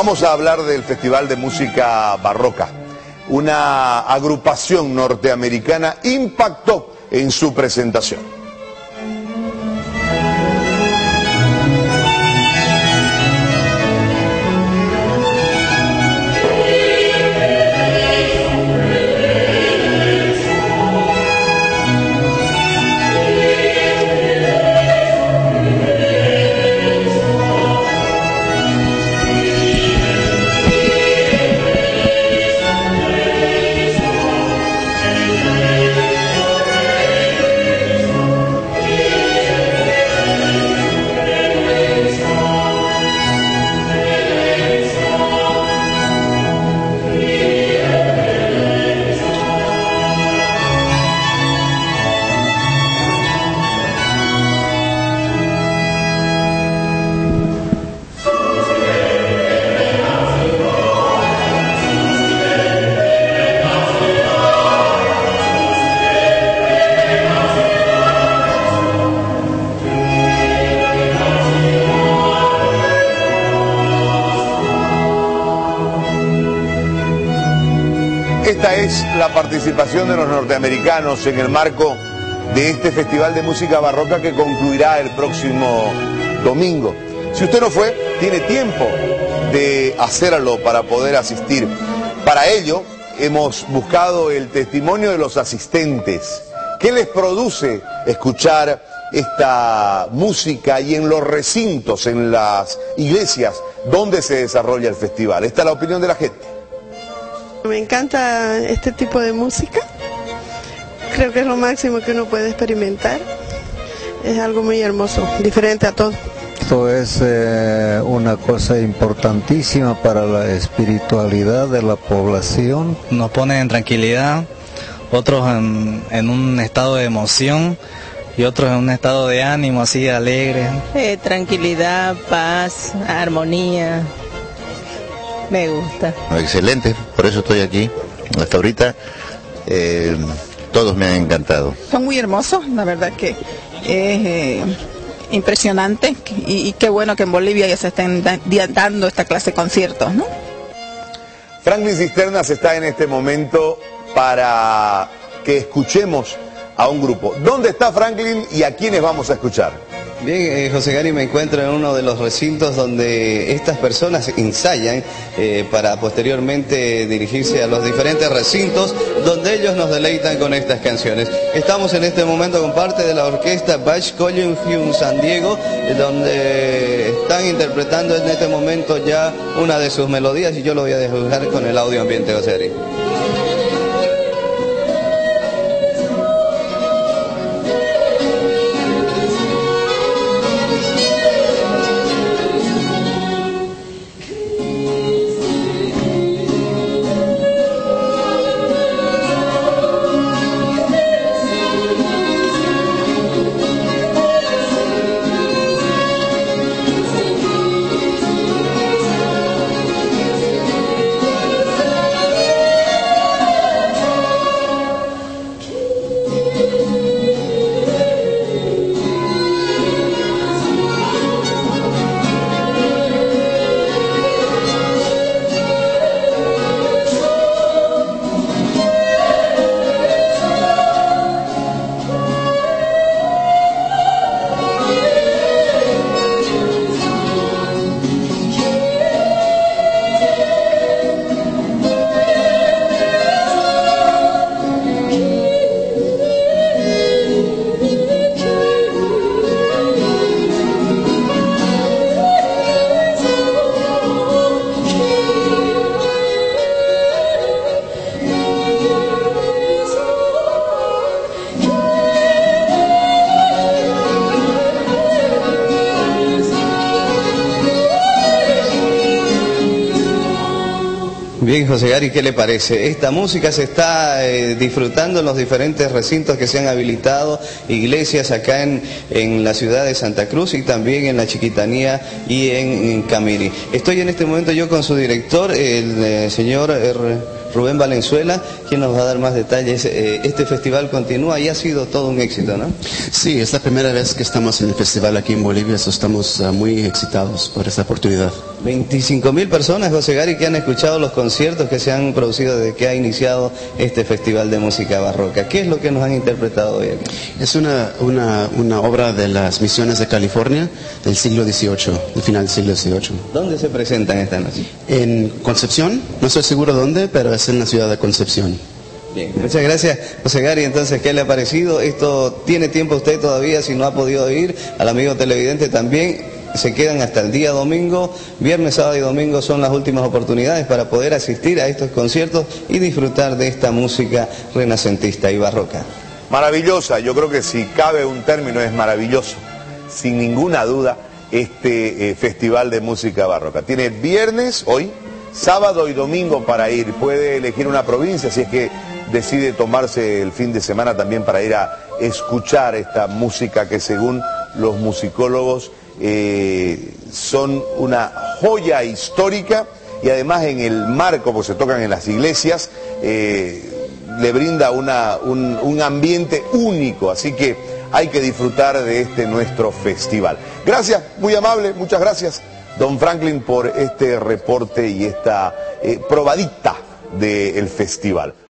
Vamos a hablar del Festival de Música Barroca. Una agrupación norteamericana impactó en su presentación. Esta es la participación de los norteamericanos en el marco de este Festival de Música Barroca que concluirá el próximo domingo. Si usted no fue, tiene tiempo de hacerlo para poder asistir. Para ello, hemos buscado el testimonio de los asistentes. ¿Qué les produce escuchar esta música y en los recintos, en las iglesias donde se desarrolla el festival? Esta es la opinión de la gente. Me encanta este tipo de música, creo que es lo máximo que uno puede experimentar, es algo muy hermoso, diferente a todo. Esto es una cosa importantísima para la espiritualidad de la población. Nos pone en tranquilidad, otros en un estado de emoción y otros en un estado de ánimo así alegre. Tranquilidad, paz, armonía. Me gusta. Excelente, por eso estoy aquí. Hasta ahorita todos me han encantado. Son muy hermosos, la verdad que es impresionante y qué bueno que en Bolivia ya se estén dando esta clase de conciertos, ¿no? Franklin Cisternas está en este momento para que escuchemos a un grupo. ¿Dónde está Franklin y a quiénes vamos a escuchar? Bien, José Gary, me encuentro en uno de los recintos donde estas personas ensayan para posteriormente dirigirse a los diferentes recintos donde ellos nos deleitan con estas canciones. Estamos en este momento con parte de la orquesta Bach Collegium San Diego, donde están interpretando en este momento ya una de sus melodías y yo lo voy a dejar con el audio ambiente, José Gary. Bien, José Gary, ¿qué le parece? Esta música se está disfrutando en los diferentes recintos que se han habilitado, iglesias acá en la ciudad de Santa Cruz y también en la Chiquitanía y en Camiri. Estoy en este momento yo con su director, el señor Rubén Valenzuela, quien nos va a dar más detalles. Este festival continúa y ha sido todo un éxito, ¿no? Sí, es la primera vez que estamos en el festival aquí en Bolivia, estamos muy excitados por esta oportunidad. 25.000 personas, José Gary, que han escuchado los conciertos que se han producido desde que ha iniciado este festival de música barroca. ¿Qué es lo que nos han interpretado hoy aquí? Es una obra de las misiones de California del siglo XVIII, del final del siglo XVIII. ¿Dónde se presentan esta noche? En Concepción, no estoy seguro dónde, pero es en la ciudad de Concepción. Bien, muchas gracias, José Gary. Entonces, ¿qué le ha parecido? Esto tiene tiempo usted todavía, si no ha podido ir, al amigo televidente también. Se quedan hasta el día domingo, viernes, sábado y domingo son las últimas oportunidades para poder asistir a estos conciertos y disfrutar de esta música renacentista y barroca. Maravillosa, yo creo que si cabe un término es maravilloso, sin ninguna duda, este festival de música barroca. Tiene viernes, hoy, sábado y domingo para ir, puede elegir una provincia si es que decide tomarse el fin de semana también para ir a escuchar esta música que según los musicólogos son una joya histórica y además en el marco, pues se tocan en las iglesias, le brinda un ambiente único, así que hay que disfrutar de este nuestro festival. Gracias, muy amable, muchas gracias, don Franklin, por este reporte y esta probadita del festival.